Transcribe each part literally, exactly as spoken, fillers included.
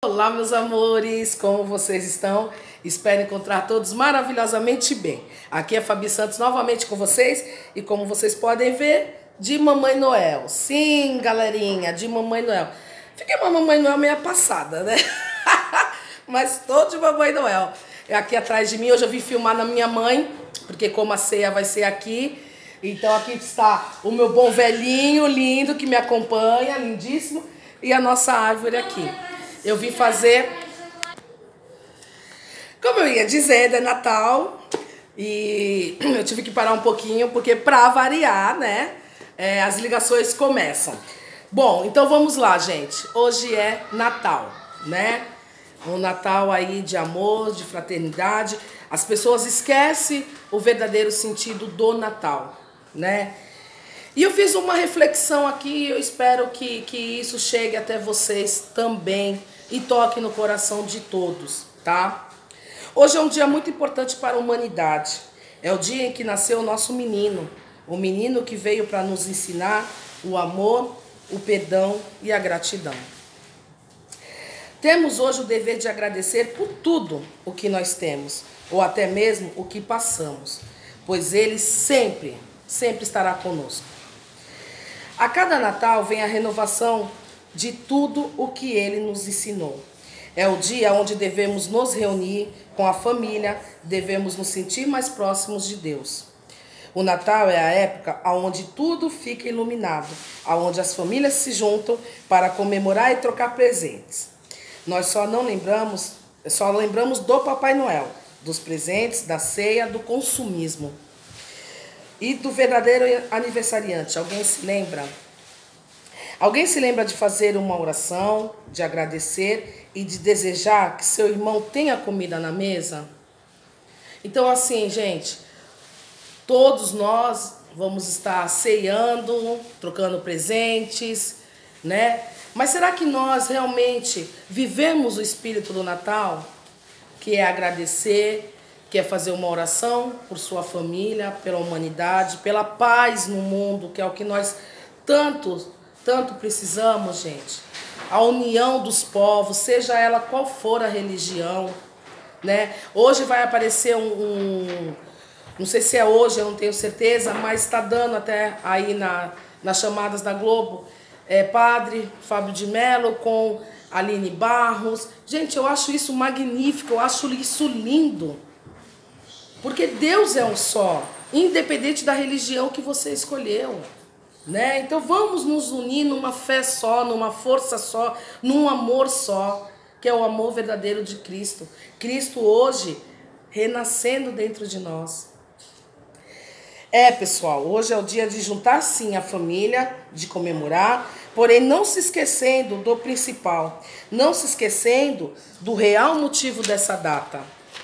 Olá, meus amores, como vocês estão? Espero encontrar todos maravilhosamente bem. Aqui é Fabi Santos novamente com vocês e como vocês podem ver, de Mamãe Noel. Sim, galerinha, de Mamãe Noel. Fiquei uma Mamãe Noel meia passada, né? Mas tô de Mamãe Noel. Aqui atrás de mim, hoje eu vim filmar na minha mãe, porque como a ceia vai ser aqui, então aqui está o meu bom velhinho lindo que me acompanha, lindíssimo, e a nossa árvore aqui. Eu vim fazer, como eu ia dizendo, é Natal e eu tive que parar um pouquinho porque para variar, né, é, as ligações começam. Bom, então vamos lá, gente. Hoje é Natal, né? Um Natal aí de amor, de fraternidade. As pessoas esquecem o verdadeiro sentido do Natal, né? E eu fiz uma reflexão aqui, eu espero que, que isso chegue até vocês também e toque no coração de todos, tá? Hoje é um dia muito importante para a humanidade. É o dia em que nasceu o nosso menino, o menino que veio para nos ensinar o amor, o perdão e a gratidão. Temos hoje o dever de agradecer por tudo o que nós temos, ou até mesmo o que passamos, pois Ele sempre, sempre estará conosco. A cada Natal vem a renovação de tudo o que Ele nos ensinou. É o dia onde devemos nos reunir com a família, devemos nos sentir mais próximos de Deus. O Natal é a época onde tudo fica iluminado, onde as famílias se juntam para comemorar e trocar presentes. Nós só não lembramos, só lembramos do Papai Noel, dos presentes, da ceia, do consumismo. E do verdadeiro aniversariante, alguém se lembra? Alguém se lembra de fazer uma oração, de agradecer e de desejar que seu irmão tenha comida na mesa? Então assim, gente, todos nós vamos estar ceando, trocando presentes, né? Mas será que nós realmente vivemos o espírito do Natal? Que é agradecer, que é fazer uma oração por sua família, pela humanidade, pela paz no mundo, que é o que nós tanto, tanto precisamos, gente. A união dos povos, seja ela qual for a religião, né? Hoje vai aparecer um, um não sei se é hoje, eu não tenho certeza, mas está dando até aí na, nas chamadas da Globo, é, Padre Fábio de Mello com Aline Barros. Gente, eu acho isso magnífico, eu acho isso lindo. Porque Deus é um só, independente da religião que você escolheu, né? Então vamos nos unir numa fé só, numa força só, num amor só, que é o amor verdadeiro de Cristo. Cristo hoje renascendo dentro de nós. É, pessoal, hoje é o dia de juntar sim a família, de comemorar, porém não se esquecendo do principal, não se esquecendo do real motivo dessa data.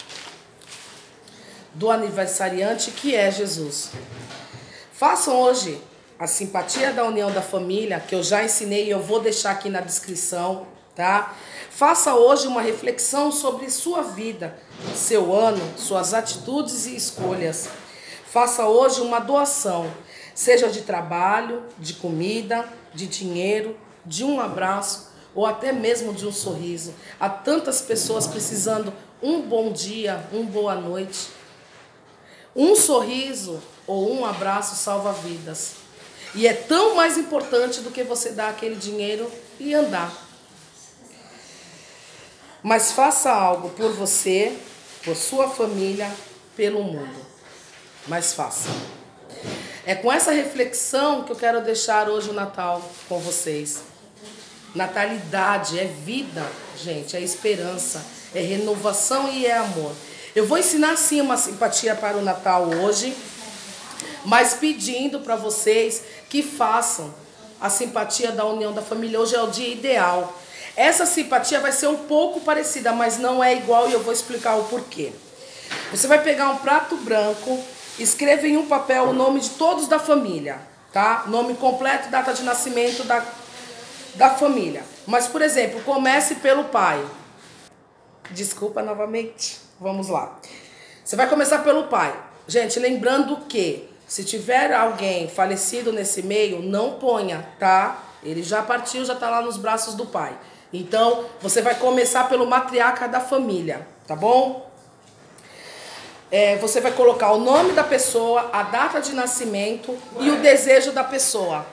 Do aniversariante que é Jesus. Façam hoje a simpatia da união da família, que eu já ensinei e eu vou deixar aqui na descrição, tá? Faça hoje uma reflexão sobre sua vida, seu ano, suas atitudes e escolhas. Faça hoje uma doação, seja de trabalho, de comida, de dinheiro, de um abraço ou até mesmo de um sorriso. Há tantas pessoas precisando um bom dia, uma boa noite. Um sorriso ou um abraço salva vidas. E é tão mais importante do que você dar aquele dinheiro e andar. Mas faça algo por você, por sua família, pelo mundo. Mas faça. É com essa reflexão que eu quero deixar hoje o Natal com vocês. Natalidade é vida, gente, é esperança, é renovação e é amor. Eu vou ensinar sim uma simpatia para o Natal hoje, mas pedindo para vocês que façam a simpatia da união da família. Hoje é o dia ideal. Essa simpatia vai ser um pouco parecida, mas não é igual e eu vou explicar o porquê. Você vai pegar um prato branco, escreva em um papel o nome de todos da família, tá? Nome completo, data de nascimento da, da família. Mas, por exemplo, comece pelo pai. Desculpa novamente. Vamos lá. Você vai começar pelo pai. Gente, lembrando que se tiver alguém falecido nesse meio, não ponha, tá? Ele já partiu, já tá lá nos braços do pai. Então, você vai começar pelo matriarca da família, tá bom? É, você vai colocar o nome da pessoa, a data de nascimento e o desejo da pessoa.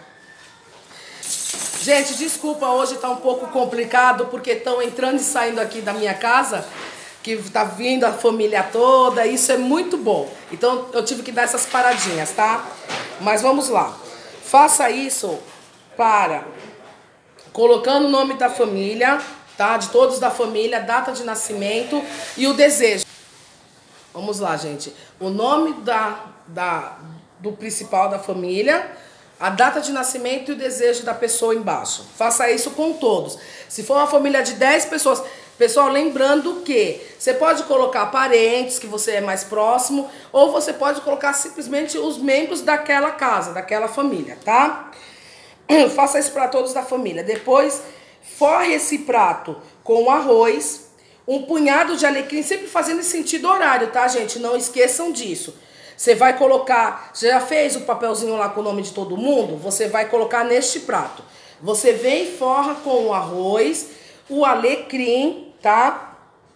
Gente, desculpa, hoje tá um pouco complicado porque estão entrando e saindo aqui da minha casa, que tá vindo a família toda, isso é muito bom. Então, eu tive que dar essas paradinhas, tá? Mas vamos lá. Faça isso para... colocando o nome da família, tá? De todos da família, data de nascimento e o desejo. Vamos lá, gente. O nome da, da, do principal da família, a data de nascimento e o desejo da pessoa embaixo. Faça isso com todos. Se for uma família de dez pessoas... Pessoal, lembrando que você pode colocar parentes, que você é mais próximo, ou você pode colocar simplesmente os membros daquela casa, daquela família, tá? Faça isso para todos da família. Depois, forre esse prato com arroz, um punhado de alecrim, sempre fazendo em sentido horário, tá, gente? Não esqueçam disso. Você vai colocar, já fez o papelzinho lá com o nome de todo mundo? Você vai colocar neste prato. Você vem e forra com o arroz, o alecrim, tá?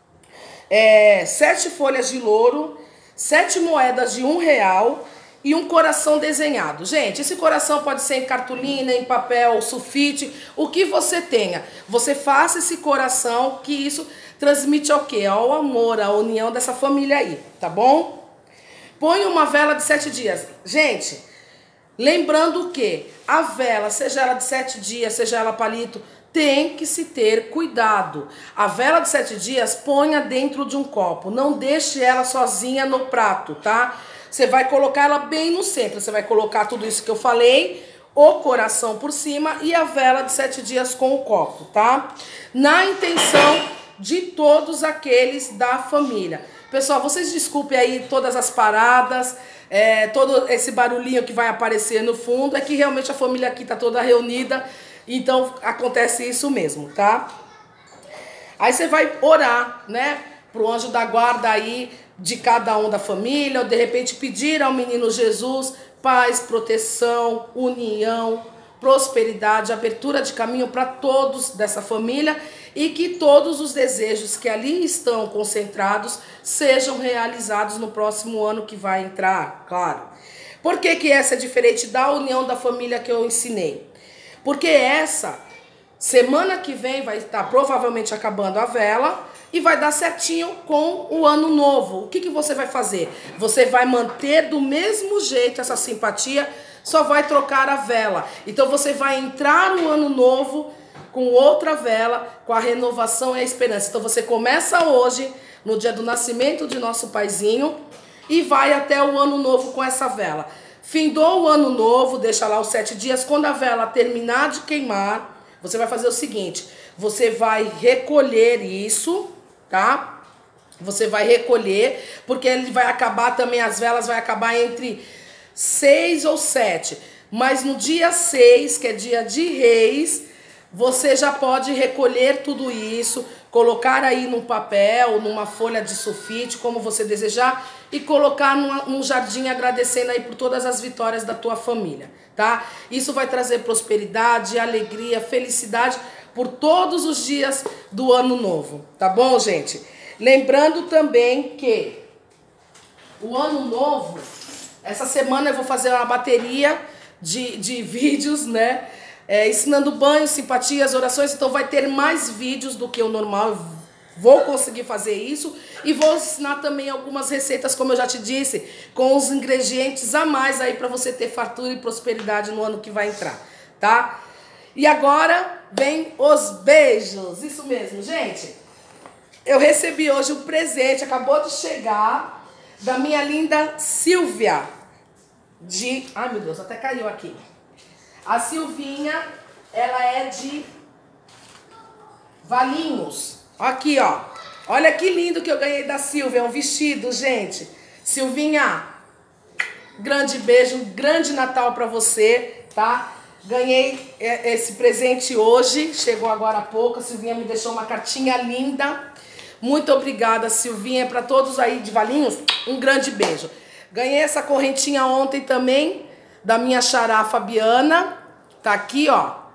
É, sete folhas de louro, sete moedas de um real e um coração desenhado. Gente, esse coração pode ser em cartolina, em papel, sulfite, o que você tenha. Você faça esse coração, que isso transmite ao quê? Ao amor, à união dessa família aí, tá bom? Põe uma vela de sete dias. Gente, lembrando que a vela, seja ela de sete dias, seja ela palito, tem que se ter cuidado. A vela de sete dias, ponha dentro de um copo. Não deixe ela sozinha no prato, tá? Você vai colocar ela bem no centro. Você vai colocar tudo isso que eu falei, o coração por cima e a vela de sete dias com o copo, tá? Na intenção de todos aqueles da família. Pessoal, vocês desculpem aí todas as paradas, é, todo esse barulhinho que vai aparecer no fundo. É que realmente a família aqui tá toda reunida. Então, acontece isso mesmo, tá? Aí você vai orar, né? Pro anjo da guarda aí de cada um da família. Ou de repente pedir ao menino Jesus paz, proteção, união, prosperidade, abertura de caminho para todos dessa família. E que todos os desejos que ali estão concentrados sejam realizados no próximo ano que vai entrar, claro. Por que que essa é diferente da união da família que eu ensinei? Porque essa semana que vem vai estar provavelmente acabando a vela e vai dar certinho com o ano novo. O que que você vai fazer? Você vai manter do mesmo jeito essa simpatia, só vai trocar a vela. Então você vai entrar no ano novo com outra vela, com a renovação e a esperança. Então você começa hoje, no dia do nascimento de nosso paizinho, e vai até o ano novo com essa vela. Findou o ano novo, deixa lá os sete dias. Quando a vela terminar de queimar, você vai fazer o seguinte: você vai recolher isso, tá? Você vai recolher, porque ele vai acabar também, as velas vai acabar entre seis ou sete. Mas no dia seis, que é dia de Reis, você já pode recolher tudo isso, colocar aí num papel, numa folha de sulfite, como você desejar, e colocar numa, num jardim agradecendo aí por todas as vitórias da tua família, tá? Isso vai trazer prosperidade, alegria, felicidade por todos os dias do ano novo, tá bom, gente? Lembrando também que o ano novo, essa semana eu vou fazer uma bateria de, de vídeos, né? É, ensinando banho, simpatias, orações. Então vai ter mais vídeos do que o normal. Eu vou conseguir fazer isso. E vou ensinar também algumas receitas, como eu já te disse, com os ingredientes a mais aí para você ter fartura e prosperidade no ano que vai entrar, tá? E agora vem os beijos. Isso mesmo, gente. Eu recebi hoje um presente, acabou de chegar, da minha linda Silvia. De... Ai, meu Deus, até caiu aqui. A Silvinha, ela é de Valinhos. Aqui, ó. Olha que lindo que eu ganhei da Silvia. É um vestido, gente. Silvinha, grande beijo, um grande Natal pra você, tá? Ganhei esse presente hoje. Chegou agora há pouco. A Silvinha me deixou uma cartinha linda. Muito obrigada, Silvinha. Pra todos aí de Valinhos, um grande beijo. Ganhei essa correntinha ontem também, da minha xará Fabiana, tá aqui, ó.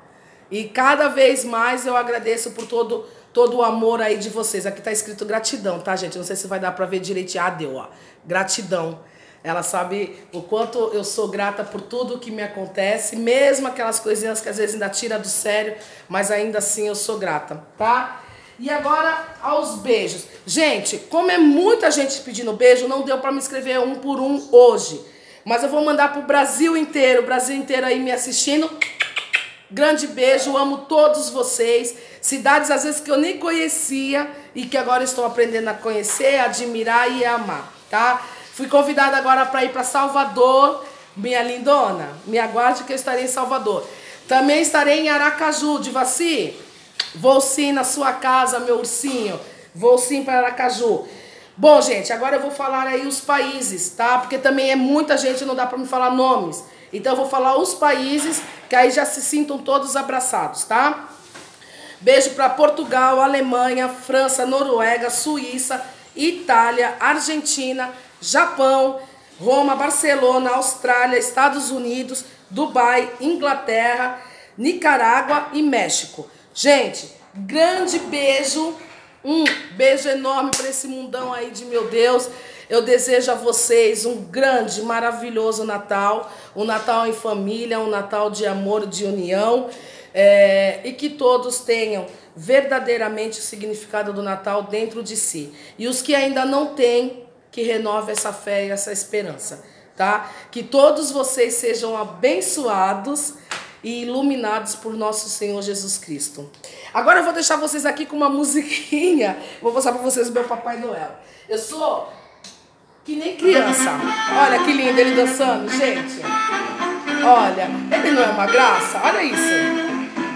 E cada vez mais eu agradeço por todo, todo o amor aí de vocês. Aqui tá escrito gratidão, tá, gente? Não sei se vai dar pra ver direitinho. Ah, deu, ó. Gratidão. Ela sabe o quanto eu sou grata por tudo que me acontece, mesmo aquelas coisinhas que às vezes ainda tira do sério, mas ainda assim eu sou grata, tá? E agora aos beijos. Gente, como é muita gente pedindo beijo, não deu pra me escrever um por um hoje. Mas eu vou mandar pro Brasil inteiro, o Brasil inteiro aí me assistindo. Grande beijo, amo todos vocês. Cidades às vezes que eu nem conhecia e que agora estou aprendendo a conhecer, admirar e amar, tá? Fui convidada agora para ir para Salvador, minha lindona. Me aguarde que eu estarei em Salvador. Também estarei em Aracaju, de Vaci. Vou sim na sua casa, meu ursinho. Vou sim para Aracaju. Bom, gente, agora eu vou falar aí os países, tá? Porque também é muita gente, não dá para me falar nomes. Então eu vou falar os países, que aí já se sintam todos abraçados, tá? Beijo para Portugal, Alemanha, França, Noruega, Suíça, Itália, Argentina, Japão, Roma, Barcelona, Austrália, Estados Unidos, Dubai, Inglaterra, Nicarágua e México. Gente, grande beijo, um beijo enorme para esse mundão aí de meu Deus. Eu desejo a vocês um grande, maravilhoso Natal, um Natal em família, um Natal de amor, de união, é, e que todos tenham verdadeiramente o significado do Natal dentro de si. E os que ainda não têm, que renove essa fé e essa esperança, tá? Que todos vocês sejam abençoados e iluminados por nosso Senhor Jesus Cristo. Agora eu vou deixar vocês aqui com uma musiquinha. Vou mostrar pra vocês o meu Papai Noel. Eu sou que nem criança. Olha que lindo ele dançando, gente. Olha, ele não é uma graça? Olha isso.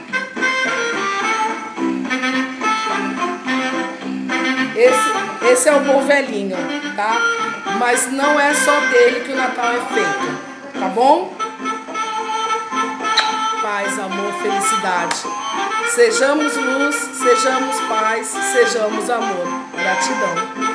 Esse, esse é o bom velhinho, tá? Mas não é só dele que o Natal é feito, tá bom? Paz, amor, felicidade. Sejamos luz, sejamos paz, sejamos amor. Gratidão.